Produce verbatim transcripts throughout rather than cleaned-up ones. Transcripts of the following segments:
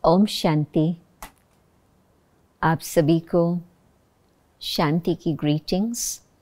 ओम शांति। आप सभी को शांति की ग्रीटिंग्स।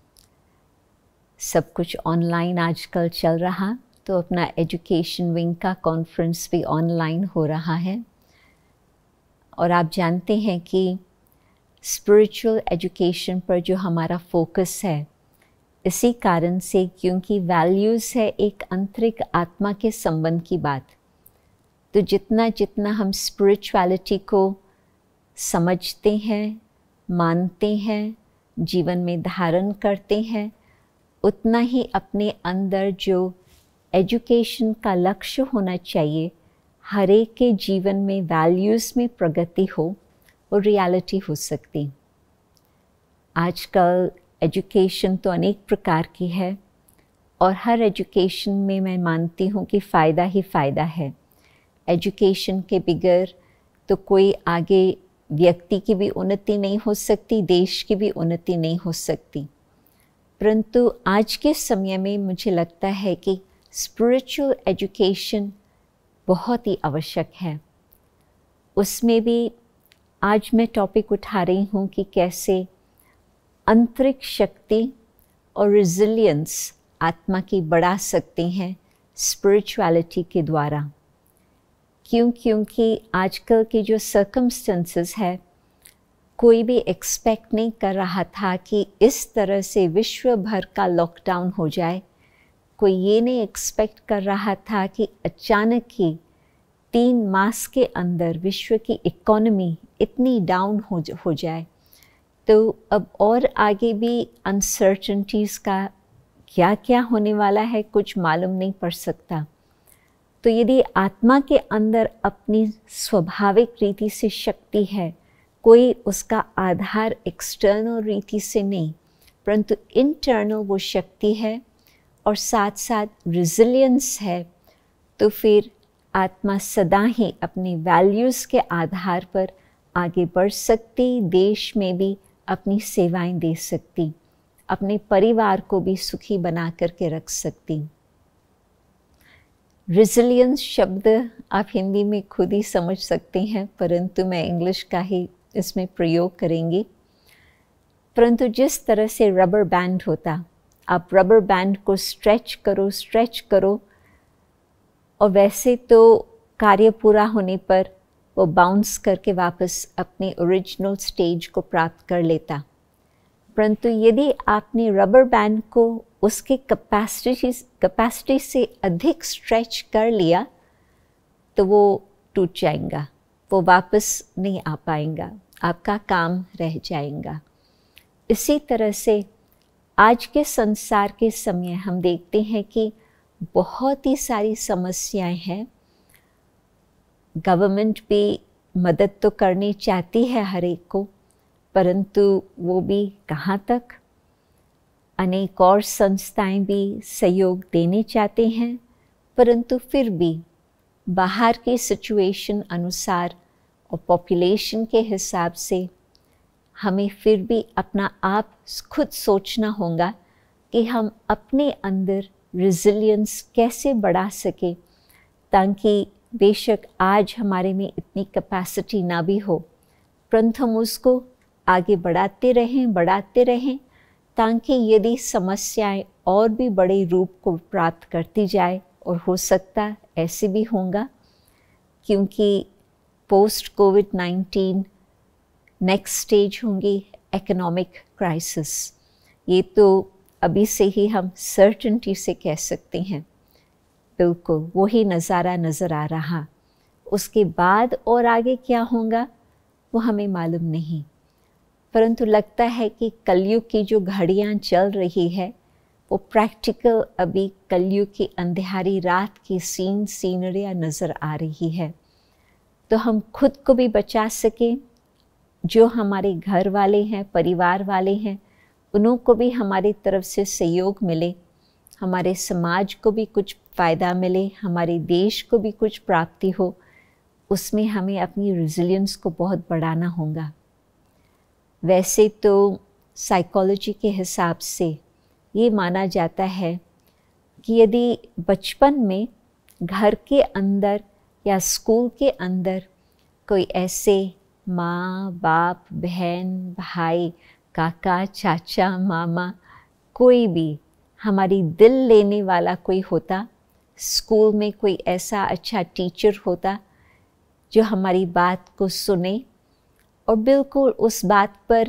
सब कुछ ऑनलाइन आजकल चल रहा, तो अपना एजुकेशन विंग का कॉन्फ्रेंस भी ऑनलाइन हो रहा है। और आप जानते हैं कि स्पिरिचुअल एजुकेशन पर जो हमारा फोकस है, इसी कारण से क्योंकि वैल्यूज़ है एक आंतरिक आत्मा के संबंध की बात, तो जितना जितना हम स्पिरिचुअलिटी को समझते हैं, मानते हैं, जीवन में धारण करते हैं, उतना ही अपने अंदर जो एजुकेशन का लक्ष्य होना चाहिए, हर एक के जीवन में वैल्यूज़ में प्रगति हो, वो रियलिटी हो सकती। आजकल एजुकेशन तो अनेक प्रकार की है और हर एजुकेशन में मैं मानती हूँ कि फ़ायदा ही फ़ायदा है। एजुकेशन के बगैर तो कोई आगे व्यक्ति की भी उन्नति नहीं हो सकती, देश की भी उन्नति नहीं हो सकती। परंतु आज के समय में मुझे लगता है कि स्पिरिचुअल एजुकेशन बहुत ही आवश्यक है। उसमें भी आज मैं टॉपिक उठा रही हूँ कि कैसे आंतरिक शक्ति और रेजिलियंस आत्मा की बढ़ा सकते हैं स्पिरिचुअलिटी के द्वारा। क्यों क्योंकि आजकल के जो सर्कमस्टेंसेस है, कोई भी एक्सपेक्ट नहीं कर रहा था कि इस तरह से विश्व भर का लॉकडाउन हो जाए। कोई ये नहीं एक्सपेक्ट कर रहा था कि अचानक ही तीन मास के अंदर विश्व की इकोनॉमी इतनी डाउन हो हो जाए। तो अब और आगे भी अनसर्टेनिटीज़ का क्या क्या होने वाला है कुछ मालूम नहीं पड़ सकता। तो यदि आत्मा के अंदर अपनी स्वाभाविक रीति से शक्ति है, कोई उसका आधार एक्सटर्नल रीति से नहीं, परंतु इंटरनल वो शक्ति है और साथ साथ रेजिलियंस है, तो फिर आत्मा सदा ही अपनी वैल्यूज़ के आधार पर आगे बढ़ सकती, देश में भी अपनी सेवाएं दे सकती, अपने परिवार को भी सुखी बना करके रख सकती। रेजिलियंस शब्द आप हिंदी में खुद ही समझ सकते हैं, परंतु मैं इंग्लिश का ही इसमें प्रयोग करेंगी। परंतु जिस तरह से रबर बैंड होता, आप रबर बैंड को स्ट्रेच करो स्ट्रेच करो और वैसे तो कार्य पूरा होने पर वो बाउंस करके वापस अपने ओरिजिनल स्टेज को प्राप्त कर लेता। परंतु यदि आपने रबर बैंड को उसके कैपेसिटी कैपेसिटी से अधिक स्ट्रेच कर लिया, तो वो टूट जाएगा, वो वापस नहीं आ पाएगा, आपका काम रह जाएगा। इसी तरह से आज के संसार के समय हम देखते हैं कि बहुत ही सारी समस्याएं हैं। गवर्नमेंट भी मदद तो करनी चाहती है हर एक को, परंतु वो भी कहाँ तक। अनेक और संस्थाएं भी सहयोग देने चाहते हैं, परंतु फिर भी बाहर की सिचुएशन अनुसार और पॉपुलेशन के हिसाब से हमें फिर भी अपना आप खुद सोचना होगा कि हम अपने अंदर रेजिलियंस कैसे बढ़ा सके, ताकि बेशक आज हमारे में इतनी कैपेसिटी ना भी हो, परंतु हम उसको आगे बढ़ाते रहें बढ़ाते रहें ताकि यदि समस्याएं और भी बड़े रूप को प्राप्त करती जाए, और हो सकता ऐसे भी होगा, क्योंकि post covid nineteen next stage होंगी इकोनॉमिक क्राइसिस। ये तो अभी से ही हम सर्टेनिटी से कह सकते हैं, बिल्कुल वही नज़ारा नज़र आ रहा। उसके बाद और आगे क्या होगा वो हमें मालूम नहीं, परंतु लगता है कि कलयुग की जो घड़ियां चल रही है वो प्रैक्टिकल अभी कलयुग की अंधेरी रात की सीन सीनरियाँ नज़र आ रही है। तो हम खुद को भी बचा सकें, जो हमारे घर वाले हैं, परिवार वाले हैं, उन्हों को भी हमारी तरफ से सहयोग मिले, हमारे समाज को भी कुछ फ़ायदा मिले, हमारे देश को भी कुछ प्राप्ति हो, उसमें हमें अपनी रेजिलियंस को बहुत बढ़ाना होगा। वैसे तो साइकोलॉजी के हिसाब से ये माना जाता है कि यदि बचपन में घर के अंदर या स्कूल के अंदर कोई ऐसे माँ बाप बहन भाई काका चाचा मामा कोई भी हमारी दिल लेने वाला कोई होता, स्कूल में कोई ऐसा अच्छा टीचर होता जो हमारी बात को सुने और बिल्कुल उस बात पर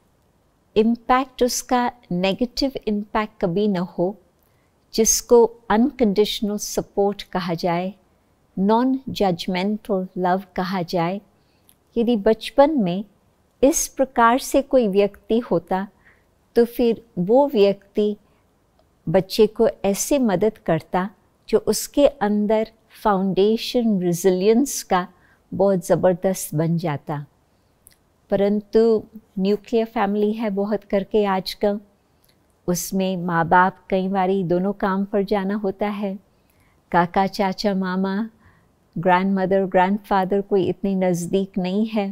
इम्पैक्ट, उसका नेगेटिव इम्पैक्ट कभी न हो, जिसको अनकंडीशनल सपोर्ट कहा जाए, नॉन जजमेंटल लव कहा जाए। यदि बचपन में इस प्रकार से कोई व्यक्ति होता तो फिर वो व्यक्ति बच्चे को ऐसे मदद करता जो उसके अंदर फाउंडेशन रिजिलियंस का बहुत ज़बरदस्त बन जाता। परंतु न्यूक्लियर फैमिली है बहुत करके आजकल, उसमें माँ बाप कई बारी दोनों काम पर जाना होता है, काका चाचा मामा ग्रैंड मदर ग्रैंड फादर कोई इतने नज़दीक नहीं है,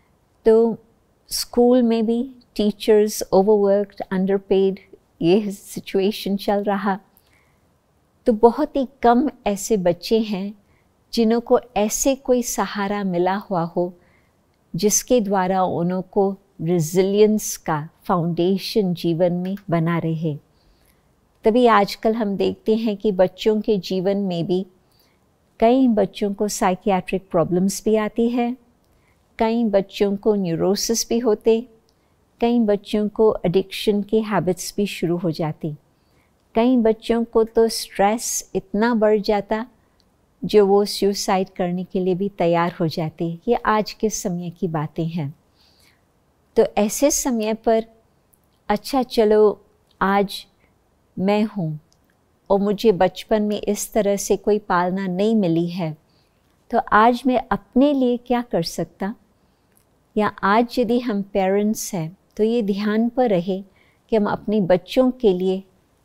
तो स्कूल में भी टीचर्स ओवरवर्क्ड अंडरपेड ये सिचुएशन चल रहा। तो बहुत ही कम ऐसे बच्चे हैं जिन्हों को ऐसे कोई सहारा मिला हुआ हो जिसके द्वारा उन्हों को रेजिलियंस का फाउंडेशन जीवन में बना रहे। तभी आजकल हम देखते हैं कि बच्चों के जीवन में भी कई बच्चों को साइकियाट्रिक प्रॉब्लम्स भी आती है, कई बच्चों को न्यूरोसिस भी होते, कई बच्चों को एडिक्शन की हैबिट्स भी शुरू हो जाती, कई बच्चों को तो स्ट्रेस इतना बढ़ जाता जो वो सुसाइड करने के लिए भी तैयार हो जाते। ये आज के समय की बातें हैं। तो ऐसे समय पर अच्छा चलो आज मैं हूँ और मुझे बचपन में इस तरह से कोई पालना नहीं मिली है, तो आज मैं अपने लिए क्या कर सकता, या आज यदि हम पेरेंट्स हैं तो ये ध्यान पर रहे कि हम अपने बच्चों के लिए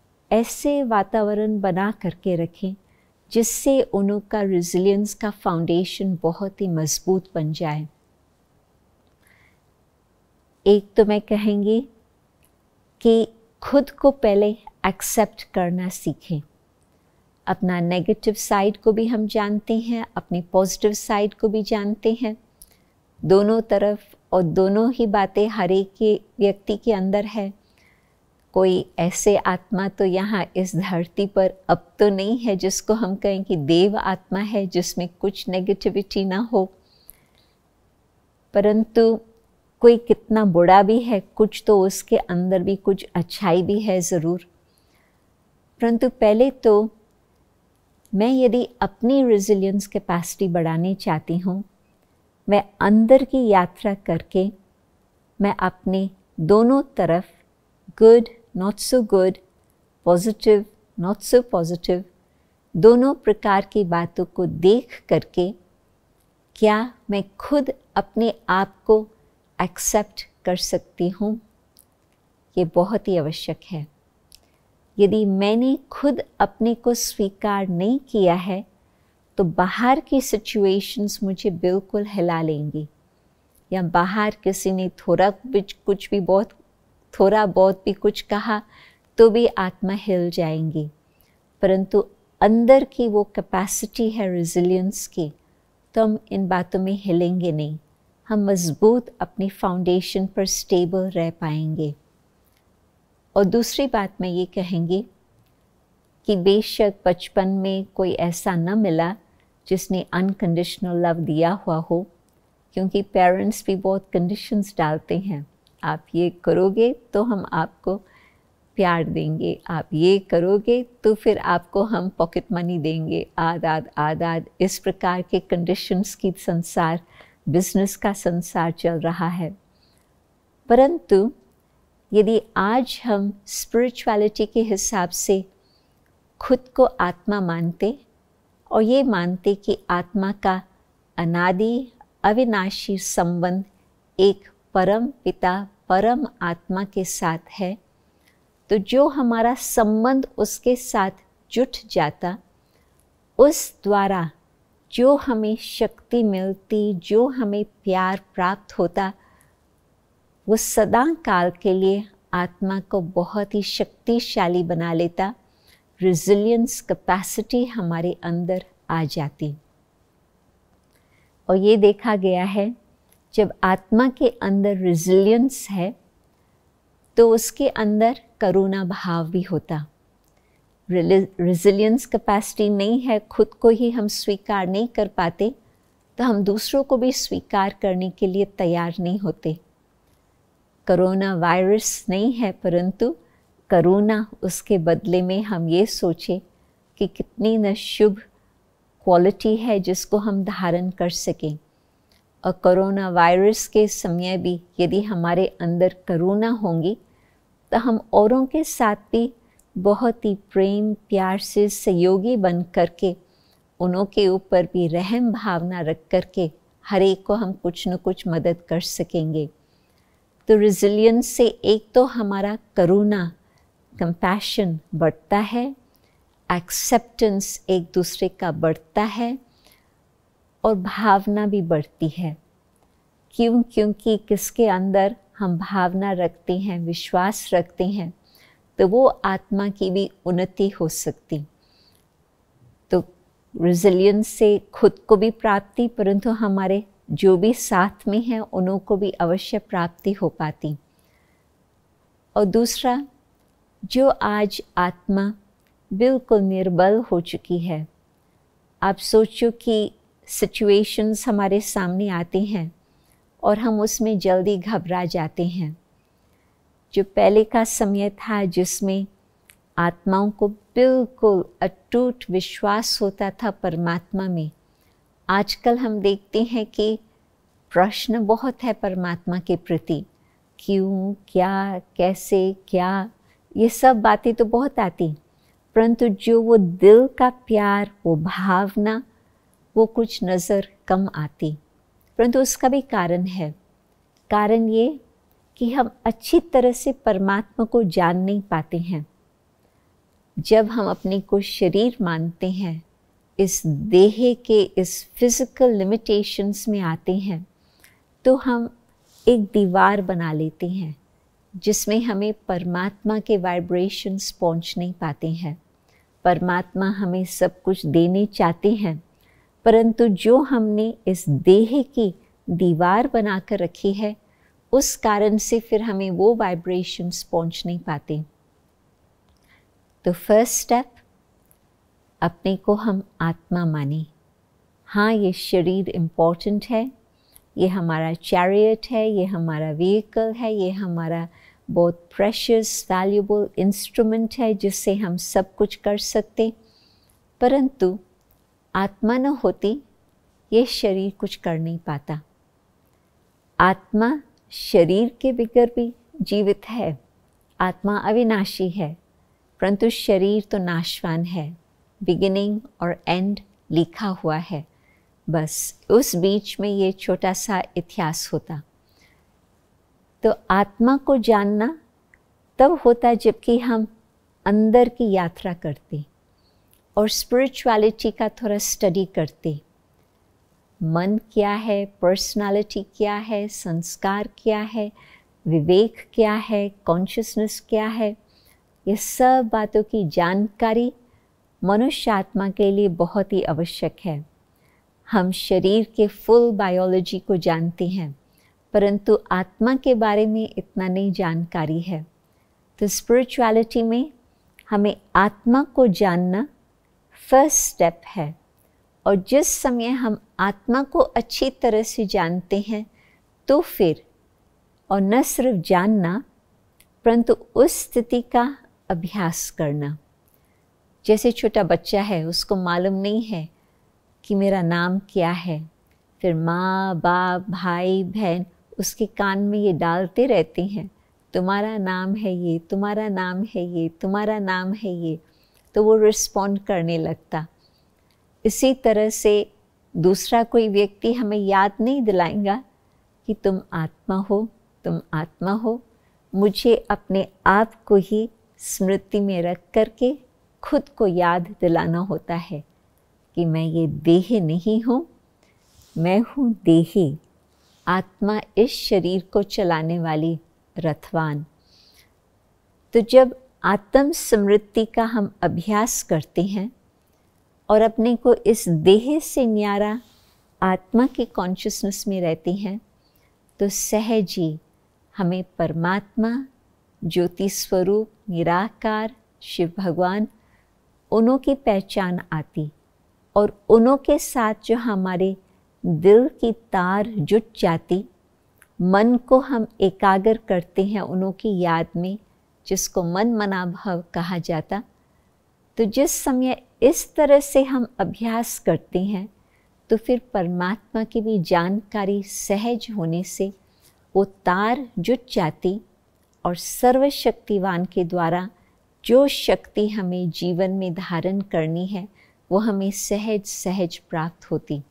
ऐसे वातावरण बना करके रखें जिससे उनका रेजिलियंस का फाउंडेशन बहुत ही मजबूत बन जाए। एक तो मैं कहेंगी कि खुद को पहले एक्सेप्ट करना सीखें। अपना नेगेटिव साइड को भी हम जानते हैं, अपनी पॉजिटिव साइड को भी जानते हैं, दोनों तरफ और दोनों ही बातें हर एक के व्यक्ति के अंदर है। कोई ऐसे आत्मा तो यहाँ इस धरती पर अब तो नहीं है जिसको हम कहें कि देव आत्मा है, जिसमें कुछ नेगेटिविटी ना हो, परंतु कोई कितना बुरा भी है, कुछ तो उसके अंदर भी कुछ अच्छाई भी है ज़रूर। परंतु पहले तो मैं यदि अपनी रेजिलियंस कैपेसिटी बढ़ानी चाहती हूँ, मैं अंदर की यात्रा करके मैं अपने दोनों तरफ good not so good, positive not so positive, दोनों प्रकार की बातों को देख करके क्या मैं खुद अपने आप को एक्सेप्ट कर सकती हूँ, ये बहुत ही आवश्यक है। यदि मैंने खुद अपने को स्वीकार नहीं किया है तो बाहर की सिचुएशंस मुझे बिल्कुल हिला लेंगी, या बाहर किसी ने थोड़ा कुछ भी बहुत थोड़ा बहुत भी कुछ कहा तो भी आत्मा हिल जाएंगी। परंतु अंदर की वो कैपेसिटी है रेजिलियंस की, तो हम इन बातों में हिलेंगे नहीं, हम मजबूत अपनी फाउंडेशन पर स्टेबल रह पाएंगे। और दूसरी बात मैं ये कहेंगी कि बेशक बचपन में कोई ऐसा न मिला जिसने अनकंडीशनल लव दिया हुआ हो, क्योंकि पेरेंट्स भी बहुत कंडीशंस डालते हैं, आप ये करोगे तो हम आपको प्यार देंगे, आप ये करोगे तो फिर आपको हम पॉकेट मनी देंगे, आद आद आद आद इस प्रकार के कंडीशंस की संसार, बिजनेस का संसार चल रहा है। परंतु यदि आज हम स्पिरिचुअलिटी के हिसाब से खुद को आत्मा मानते और ये मानते कि आत्मा का अनादि अविनाशी संबंध एक परम पिता परम आत्मा के साथ है, तो जो हमारा संबंध उसके साथ जुट जाता, उस द्वारा जो हमें शक्ति मिलती, जो हमें प्यार प्राप्त होता, वो सदा काल के लिए आत्मा को बहुत ही शक्तिशाली बना लेता, रेजिलियंस कैपेसिटी हमारे अंदर आ जाती। और ये देखा गया है जब आत्मा के अंदर रेजिलियंस है तो उसके अंदर करुणा भाव भी होता। रेजिलियंस कैपेसिटी नहीं है, खुद को ही हम स्वीकार नहीं कर पाते, तो हम दूसरों को भी स्वीकार करने के लिए तैयार नहीं होते। कोरोना वायरस नहीं है, परंतु करुणा, उसके बदले में हम ये सोचें कि कितनी न शुभ क्वालिटी है जिसको हम धारण कर सकें। और कोरोना वायरस के समय भी यदि हमारे अंदर करुणा होंगी तो हम औरों के साथ भी बहुत ही प्रेम प्यार से सहयोगी बन करके, उनों के ऊपर भी रहम भावना रख करके हर एक को हम कुछ न कुछ मदद कर सकेंगे। तो रेजिलियंस से एक तो हमारा करुणा, कंपैशन बढ़ता है, एक्सेप्टेंस एक दूसरे का बढ़ता है और भावना भी बढ़ती है। क्यों? क्योंकि किसके अंदर हम भावना रखते हैं, विश्वास रखते हैं, तो वो आत्मा की भी उन्नति हो सकती। तो रेजिलियंस से खुद को भी प्राप्ति, परंतु हमारे जो भी साथ में हैं उन्हों को भी अवश्य प्राप्ति हो पाती। और दूसरा, जो आज आत्मा बिल्कुल निर्बल हो चुकी है, आप सोचो कि सिचुएशंस हमारे सामने आते हैं और हम उसमें जल्दी घबरा जाते हैं। जो पहले का समय था जिसमें आत्माओं को बिल्कुल अटूट विश्वास होता था परमात्मा में, आजकल हम देखते हैं कि प्रश्न बहुत है परमात्मा के प्रति। क्यों, क्या, कैसे, क्या, ये सब बातें तो बहुत आती, परंतु जो वो दिल का प्यार, वो भावना, वो कुछ नज़र कम आती। परंतु उसका भी कारण है। कारण ये कि हम अच्छी तरह से परमात्मा को जान नहीं पाते हैं। जब हम अपने को शरीर मानते हैं, इस देह के इस फिजिकल लिमिटेशंस में आते हैं, तो हम एक दीवार बना लेते हैं जिसमें हमें परमात्मा के वाइब्रेशंस पहुंच नहीं पाते हैं। परमात्मा हमें सब कुछ देने चाहते हैं, परंतु जो हमने इस देह की दीवार बनाकर रखी है, उस कारण से फिर हमें वो वाइब्रेशंस पहुंच नहीं पाते। तो फर्स्ट स्टेप, अपने को हम आत्मा माने। हाँ, ये शरीर इम्पॉर्टेंट है, ये हमारा चैरियट है, ये हमारा व्हीकल है, ये हमारा बहुत प्रेशियस वैल्यूबल इंस्ट्रूमेंट है जिससे हम सब कुछ कर सकते, परंतु आत्मा न होती ये शरीर कुछ कर नहीं पाता। आत्मा शरीर के बगैर भी जीवित है, आत्मा अविनाशी है, परंतु शरीर तो नाशवान है। बिगिनिंग और एंड लिखा हुआ है, बस उस बीच में ये छोटा सा इतिहास होता। तो आत्मा को जानना तब होता जबकि हम अंदर की यात्रा करते और स्पिरिचुअलिटी का थोड़ा स्टडी करते। मन क्या है, पर्सनालिटी क्या है, संस्कार क्या है, विवेक क्या है, कॉन्शियसनेस क्या है, ये सब बातों की जानकारी मनुष्य आत्मा के लिए बहुत ही आवश्यक है। हम शरीर के फुल बायोलॉजी को जानते हैं, परंतु आत्मा के बारे में इतना नहीं जानकारी है। तो स्पिरिचुअलिटी में हमें आत्मा को जानना फर्स्ट स्टेप है। और जिस समय हम आत्मा को अच्छी तरह से जानते हैं, तो फिर, और न सिर्फ जानना, परंतु उस स्थिति का अभ्यास करना। जैसे छोटा बच्चा है, उसको मालूम नहीं है कि मेरा नाम क्या है, फिर माँ बाप भाई बहन उसके कान में ये डालते रहते हैं, तुम्हारा नाम है ये, तुम्हारा नाम है ये, तुम्हारा नाम है ये, तो वो रिस्पॉन्ड करने लगता। इसी तरह से दूसरा कोई व्यक्ति हमें याद नहीं दिलाएगा कि तुम आत्मा हो, तुम आत्मा हो। मुझे अपने आप को ही स्मृति में रख करके खुद को याद दिलाना होता है कि मैं ये देह नहीं हूँ, मैं हूँ देही, आत्मा इस शरीर को चलाने वाली रथवान। तो जब आत्म स्मृति का हम अभ्यास करते हैं और अपने को इस देह से न्यारा आत्मा के कॉन्शियसनेस में रहते हैं तो सहज ही हमें परमात्मा, ज्योति स्वरूप, निराकार, शिव भगवान, उन्हों की पहचान आती और उन्हों के साथ जो हमारे दिल की तार जुट जाती, मन को हम एकाग्र करते हैं उन्हों की याद में, जिसको मन मनाभाव कहा जाता। तो जिस समय इस तरह से हम अभ्यास करते हैं तो फिर परमात्मा की भी जानकारी सहज होने से वो तार जुट जाती और सर्वशक्तिवान के द्वारा जो शक्ति हमें जीवन में धारण करनी है वो हमें सहज सहज प्राप्त होती।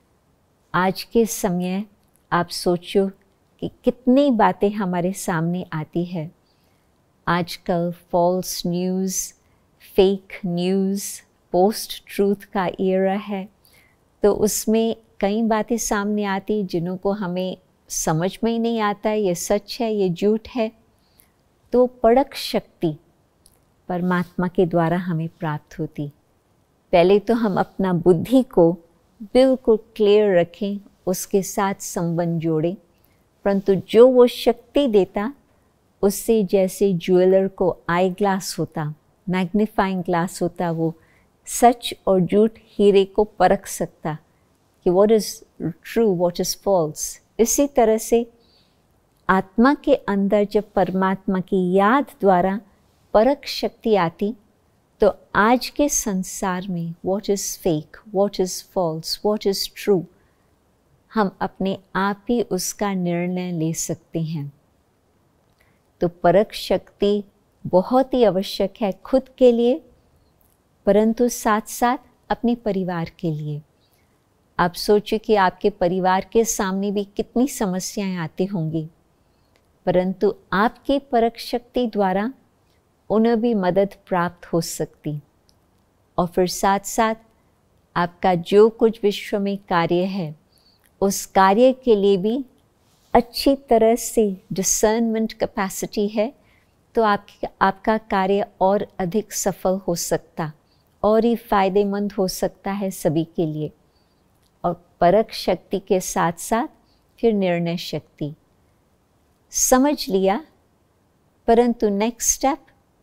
आज के समय आप सोचो कि कितनी बातें हमारे सामने आती है। आजकल false news, fake news, post truth का एरा है, तो उसमें कई बातें सामने आती जिन्हों को हमें समझ में ही नहीं आता ये सच है ये झूठ है। तो परख शक्ति परमात्मा के द्वारा हमें प्राप्त होती। पहले तो हम अपना बुद्धि को बिल्कुल क्लियर रखें, उसके साथ संबंध जोड़ें, परंतु जो वो शक्ति देता उससे जैसे ज्वेलर को आई ग्लास होता, मैग्नीफाइंग ग्लास होता, वो सच और झूठ हीरे को परख सकता कि what is true what is false. इसी तरह से आत्मा के अंदर जब परमात्मा की याद द्वारा परख शक्ति आती तो आज के संसार में what is fake, what is false, what is true, हम अपने आप ही उसका निर्णय ले सकते हैं। तो परख शक्ति बहुत ही आवश्यक है खुद के लिए, परंतु साथ साथ अपने परिवार के लिए। आप सोचिए कि आपके परिवार के सामने भी कितनी समस्याएं आती होंगी, परंतु आपकी परख शक्ति द्वारा उन्हें भी मदद प्राप्त हो सकती। और फिर साथ साथ आपका जो कुछ विश्व में कार्य है उस कार्य के लिए भी अच्छी तरह से डिसर्नमेंट कैपेसिटी है तो आपकी आपका कार्य और अधिक सफल हो सकता और ही फायदेमंद हो सकता है सभी के लिए। और परख शक्ति के साथ साथ फिर निर्णय शक्ति। समझ लिया, परंतु नेक्स्ट स्टेप,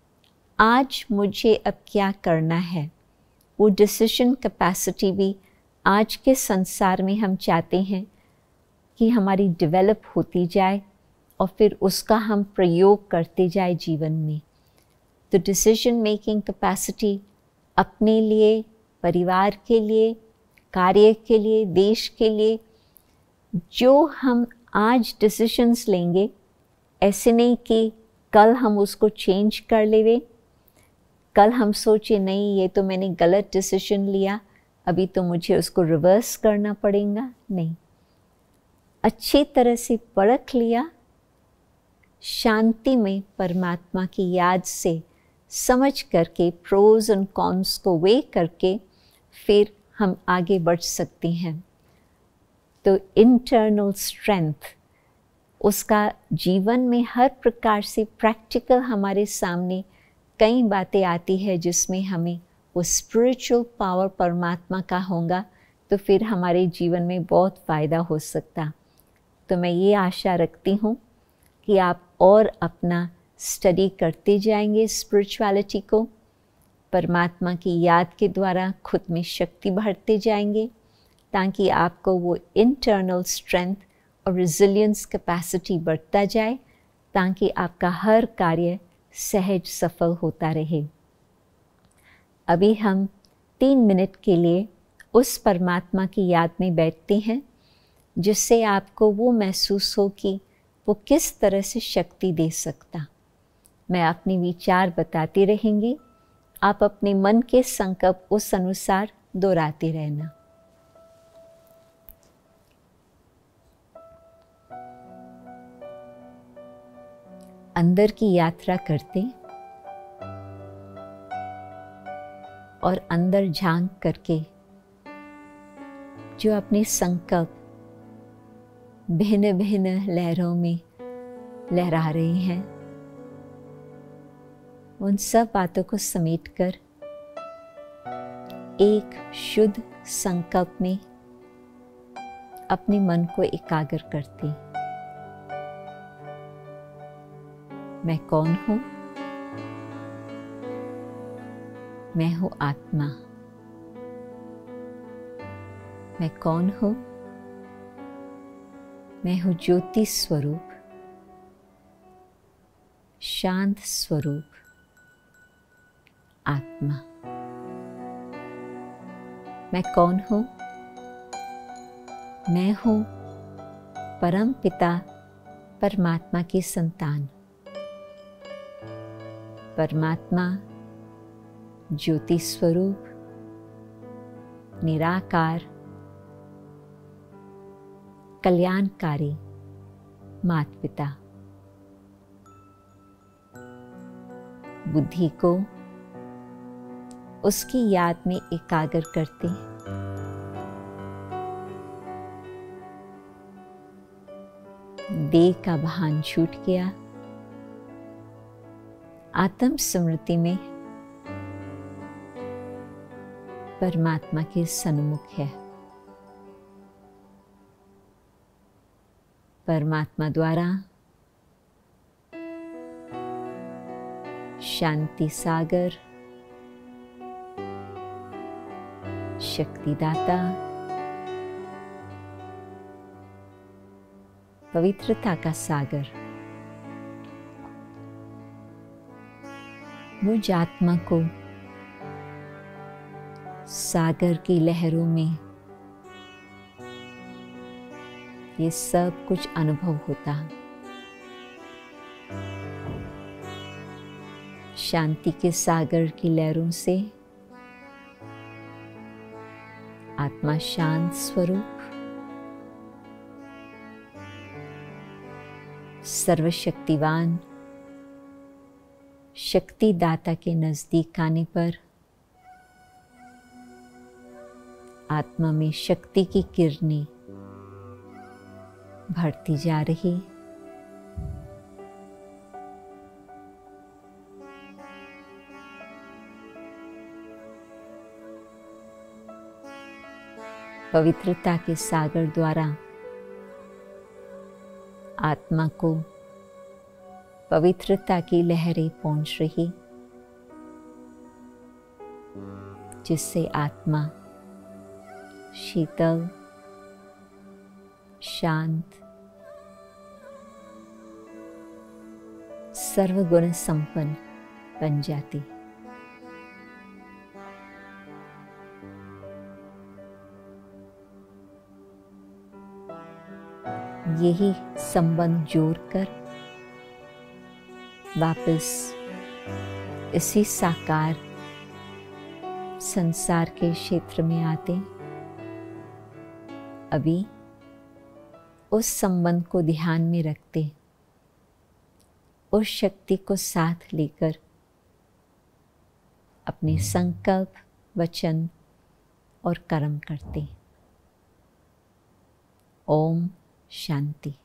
आज मुझे अब क्या करना है, वो डिसीजन कैपेसिटी भी आज के संसार में हम चाहते हैं कि हमारी डेवलप होती जाए और फिर उसका हम प्रयोग करते जाए जीवन में। तो डिसीजन मेकिंग कैपेसिटी अपने लिए, परिवार के लिए, कार्य के लिए, देश के लिए, जो हम आज डिसीजंस लेंगे, ऐसे नहीं कि कल हम उसको चेंज कर लेवे, कल हम सोचे नहीं ये तो मैंने गलत डिसीजन लिया, अभी तो मुझे उसको रिवर्स करना पड़ेगा। नहीं, अच्छी तरह से परख लिया, शांति में परमात्मा की याद से समझ करके प्रोज एंड कॉन्स को वे करके फिर हम आगे बढ़ सकते हैं। तो इंटरनल स्ट्रेंथ, उसका जीवन में हर प्रकार से प्रैक्टिकल हमारे सामने कई बातें आती है जिसमें हमें वो स्पिरिचुअल पावर परमात्मा का होगा तो फिर हमारे जीवन में बहुत फ़ायदा हो सकता। तो मैं ये आशा रखती हूँ कि आप और अपना स्टडी करते जाएंगे स्पिरिचुअलिटी को, परमात्मा की याद के द्वारा खुद में शक्ति बढ़ते जाएंगे ताकि आपको वो इंटरनल स्ट्रेंथ और रेजिलियंस कैपेसिटी बढ़ता जाए ताकि आपका हर कार्य सहज सफल होता रहे। अभी हम तीन मिनट के लिए उस परमात्मा की याद में बैठते हैं जिससे आपको वो महसूस हो कि वो किस तरह से शक्ति दे सकता। मैं अपने विचार बताती रहेंगी, आप अपने मन के संकल्प उस अनुसार दोहराते रहना। अंदर की यात्रा करते और अंदर झांक करके जो अपने संकल्प भिन्न भिन्न लहरों में लहरा रहे हैं, उन सब बातों को समेटकर एक शुद्ध संकल्प में अपने मन को एकाग्र करते। मैं कौन हूँ? मैं हूँ आत्मा। मैं कौन हूँ? मैं हूँ ज्योति स्वरूप, शांत स्वरूप आत्मा। मैं कौन हूँ? मैं हूँ परम पिता परमात्मा की संतान। परमात्मा ज्योति स्वरूप, निराकार, कल्याणकारी माता पिता। बुद्धि को उसकी याद में एकाग्र करते। देह का भान छूट गया। आत्म स्मृति में परमात्मा के सन्मुख है। परमात्मा द्वारा शांति सागर, शक्तिदाता, पवित्रता का सागर मुझ आत्मा को सागर की लहरों में ये सब कुछ अनुभव होता। शांति के सागर की लहरों से आत्मा शांत स्वरूप, सर्वशक्तिवान शक्तिदाता के नजदीक आने पर आत्मा में शक्ति की किरणें बढ़ती जा रही। पवित्रता के सागर द्वारा आत्मा को पवित्रता की लहरें पहुंच रही, जिससे आत्मा शीतल, शांत, सर्वगुण संपन्न बन जाती। यही संबंध जोड़कर वापस इसी साकार संसार के क्षेत्र में आते। अभी उस संबंध को ध्यान में रखते, उस शक्ति को साथ लेकर अपने संकल्प, वचन और कर्म करते। ओम शांति।